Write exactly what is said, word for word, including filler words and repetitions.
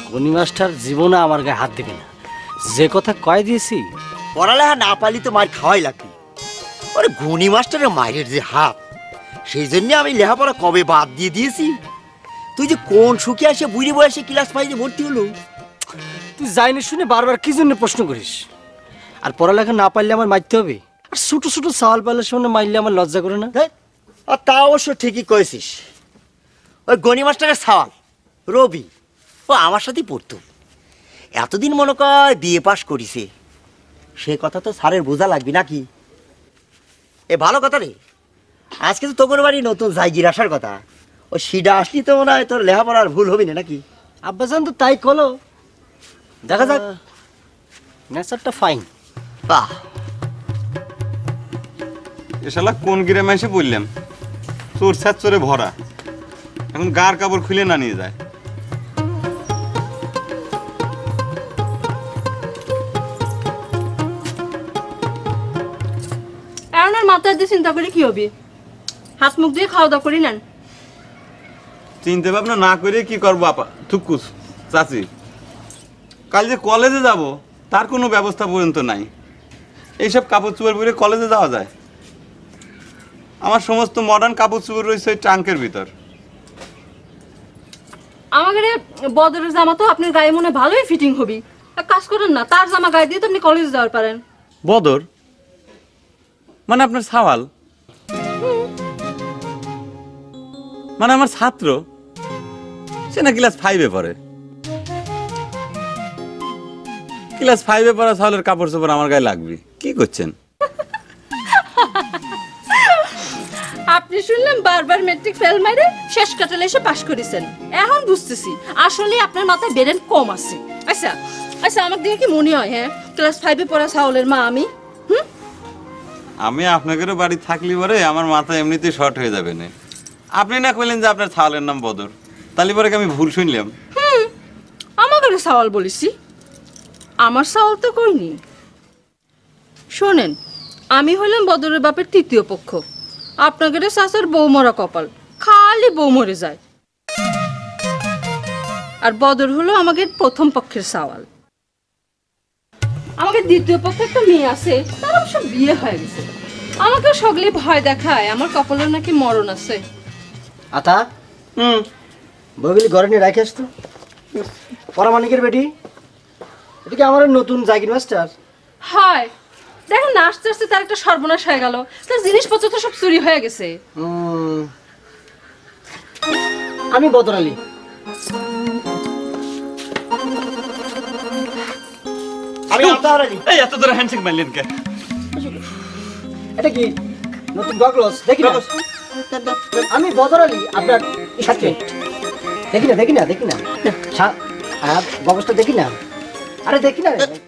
Gani master জীবনে আমার গায়ে হাত দিবে না, যে কথা কয় দিয়েছি। পড়ালেখা না পারলি তো মার খাওয়াই লাগবে। ওরে গনি মাস্টারের মায়ের যে হাত, সেই জন্য আমি লেখাপড়া কবে বাদ দিয়ে দিয়েছি। তুই যে কোন সুখে আসে বুড়ি বয়সে ক্লাস ফাইভে ভর্তি হলো। তুই যাইনি শুনে বারবার কি জন্য প্রশ্ন করিস? আর পড়ালেখা না পারলে আমার মারতে হবে? আর ছোটো ছোটো সওয়াল পাইলের সামনে মারলে আমার লজ্জা করে না? আর তা অবশ্য ঠিকই কয়েছিস। ওই গনি মাস্টারের সওয়াল রবি, ও আমার সাথেই পড়তো। এতদিন মনে কর বিএ পাস করিছে, সে কথা তো স্যারের বোঝা লাগবে নাকি? এ ভালো কথা রে। আজকে তো তোর বাড়ি নতুন জায়গির আসার কথা। ও সিডা আসলি তো মনে হয় তোর লেখাপড়ার ভুল হবি না নাকি? আব্বাজান তো তাই কলো, দেখা যাক। নেচারটা ফাইন। বাহ, এ শালা কোন গ্রামে এসে বললাম, চোর সাত চোরে ভরা, এখন গার কাপড় খুলে না নিয়ে যায়। আপনার মাথায় দিয়ে চিন্তা করে কি হবে? হাত মুখ দিয়ে খাওয়া দাওয়া করি নেন। চিন্তা ভাবনা না করে কি করবো আপা থুকুস চাচি? কাল যে কলেজে যাব তার কোনো ব্যবস্থা পর্যন্ত নাই। এইসব কাপড় চোপড় পরে কলেজে যাওয়া যায়? আমার সমস্ত মডার্ন কাপড় চোপড় রয়েছে ওই ট্রাঙ্কের ভিতর। আমাকে বদরের জামা তো আপনার গায়ে মনে ভালোই ফিটিং হবি। এক কাজ করেন না, তার জামা গায়ে দিয়ে তো আপনি কলেজে যাওয়ার পারেন। বদর মানে আপনার সাওয়াল, মানে আমার ছাত্র, সে না ক্লাস ফাইভে পড়ে। ক্লাস ফাইভে পড়া সাওয়ালের কাপড় চোপড় আমার গায়ে লাগবে? কি করছেন? আপনি শুনলাম বারবার মেট্রিক ফেল মাইরে শেষ কাটালে এসে পাশ করেছেন। এখন বুঝতেছি আসলে আপনার মাথায় ব্রেন কম আছে। আচ্ছা আচ্ছা, আমার দিকে কি মনে হয় হ্যাঁ ক্লাস ফাইভে পড়া সাওলের মা আমি? হুম, আমি আপনাদেরও বাড়ি থাকলি পরে আমার মাথা এমনিতেই শর্ট হয়ে যাবে না। আপনি না কইলেন যে আপনার ছাওয়ালের নাম বদর, তাহলে পরে আমি ভুল শুনলাম। হুম, আমাকে সাওয়াল বলেছি, আমার সাওয়াল তো কইনি। শোনেন, আমি হলাম বদরের বাপের তৃতীয় পক্ষ। আপনাদের শাশুর বউ মরা কপাল, খালি বউ মরে যায়। আর বদর হলো আমাকে প্রথম পক্ষের সাওয়াল। আমাকে দ্বিতীয় পক্ষে একটা মেয়ে আছে, তার অবশ্য বিয়ে হয়ে গেছে। আমাকে সগলে ভয় দেখায় আমার কপালের নাকি মরণ আছে। আতা, হুম, বইগুলি ঘরে নিয়ে রাখিস তো। পরামানিকের বেটি, এটা কি আমার নতুন জাগির মাস্টার? হয় দেখেন না, আস্তে আস্তে তার একটা সর্বনাশ হয়ে গেল। তার জিনিসপত্র তো সব চুরি হয়ে গেছে। আমি বদর আলী। আমি আতার আলী। এই এত ধরে হ্যান্ডশেক মারলেন কে? এটা কি নতুন গগলস? দেখি না, আমি বদর আলী আপনার সাথে। দেখি না দেখি না দেখি না গগলসটা দেখি না। আরে দেখি না।